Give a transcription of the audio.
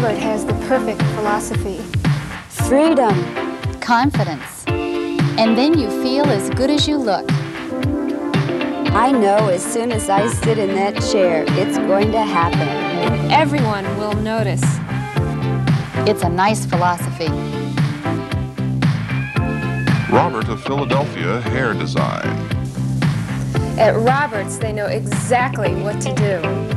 Robert has the perfect philosophy. Freedom. Confidence. And then you feel as good as you look. I know as soon as I sit in that chair, it's going to happen. And everyone will notice. It's a nice philosophy. Robert of Philadelphia Hair Design. At Robert's, they know exactly what to do.